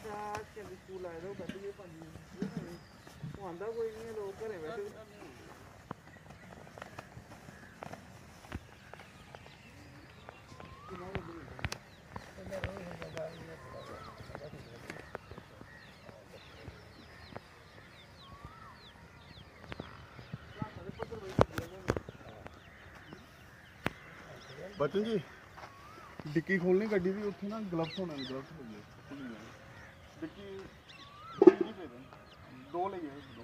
School आए थे बैठे आंदा कोई नहीं लोग घरे बैठे बचन जी डिक्की खोलनी गड्डी दी उत्थे ना ग्लव्स होने ग्लव्स डिक्की दो ले गए दो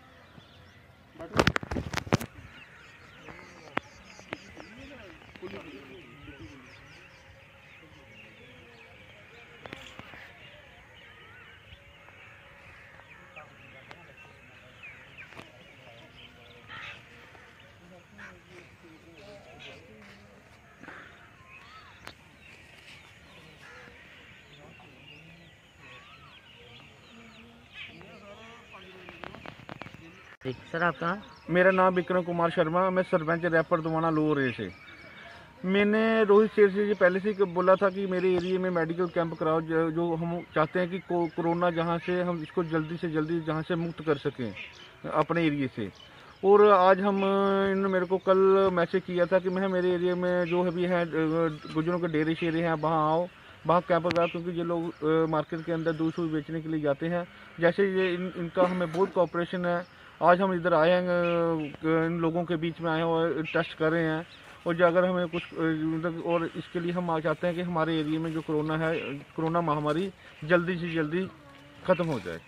सर आपका? मेरा नाम विक्रम कुमार शर्मा, मैं सरपंच रैपर दुवाना लोरे से। मैंने रोहित शेर से पहले से बोला था कि मेरे एरिया में मेडिकल कैंप कराओ, जो हम चाहते हैं कि कोरोना जहां से हम इसको जल्दी से जल्दी जहां से मुक्त कर सकें अपने एरिया से। और आज हम इन्होंने मेरे को कल मैसेज किया था कि मैं मेरे एरिया में जो अभी है गुजरों के डेरे शेरे हैं वहाँ आओ, वहाँ कैंप लगाओ, क्योंकि ये लोग मार्केट के अंदर दूध शूध बेचने के लिए जाते हैं। जैसे ये इनका हमें बहुत कोऑपरेशन है। आज हम इधर आए हैं, इन लोगों के बीच में आए हैं और टेस्ट कर रहे हैं। और जो अगर हमें कुछ और इसके लिए हम चाहते हैं कि हमारे एरिया में जो कोरोना है, कोरोना महामारी जल्दी से जल्दी ख़त्म हो जाए।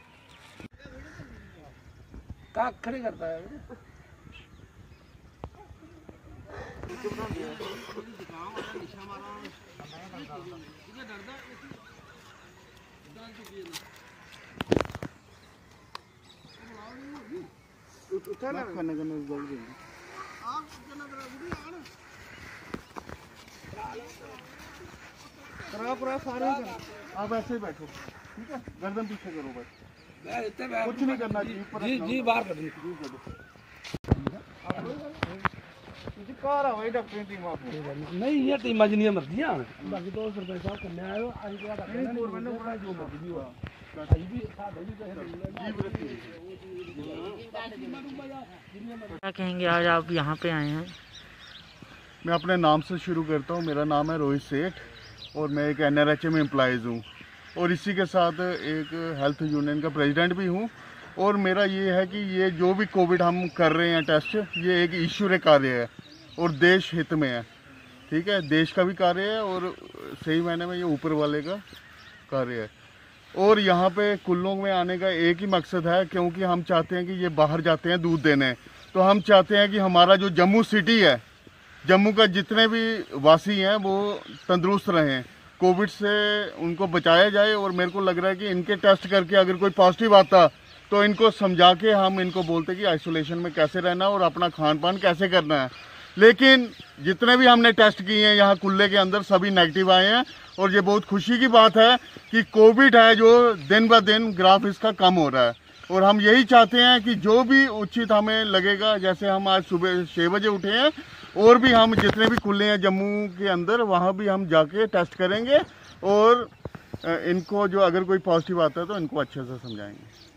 खड़े करता है आप ऐसे ही बैठो, ठीक है, गर्दन पीछे करो बस, कुछ नहीं करना जी जी बाहर कर डॉक्टर टीम आप नहीं ये टीम अज नहीं मर्जी बाकी तो सरपंच साहब करने आयो क्या कहेंगे आज आप यहाँ पे आए हैं? मैं अपने नाम से शुरू करता हूँ। मेरा नाम है रोहित सेठ और मैं एक NRHM में एम्प्लॉइज़ हूँ और इसी के साथ एक हेल्थ यूनियन का प्रेसिडेंट भी हूँ। और मेरा ये है कि ये जो भी कोविड हम कर रहे हैं टेस्ट, ये एक ईश्वरीय कार्य है और देश हित में है, ठीक है, देश का भी कार्य है और सही मायने में ये ऊपर वाले का कार्य है। और यहाँ पे कुल्लों में आने का एक ही मकसद है, क्योंकि हम चाहते हैं कि ये बाहर जाते हैं दूध देने, तो हम चाहते हैं कि हमारा जो जम्मू सिटी है, जम्मू का जितने भी वासी हैं वो तंदुरुस्त रहें, कोविड से उनको बचाया जाए। और मेरे को लग रहा है कि इनके टेस्ट करके अगर कोई पॉजिटिव आता तो इनको समझा के हम इनको बोलते कि आइसोलेशन में कैसे रहना और अपना खान पान कैसे करना है। लेकिन जितने भी हमने टेस्ट किए हैं यहाँ कुल्ले के अंदर सभी नेगेटिव आए हैं और ये बहुत खुशी की बात है कि कोविड है जो दिन ब दिन ग्राफ इसका कम हो रहा है। और हम यही चाहते हैं कि जो भी उचित हमें लगेगा, जैसे हम आज सुबह 6 बजे उठे हैं और भी हम जितने भी खुले हैं जम्मू के अंदर वहाँ भी हम जाके टेस्ट करेंगे और इनको जो अगर कोई पॉजिटिव आता है तो इनको अच्छे से समझाएंगे।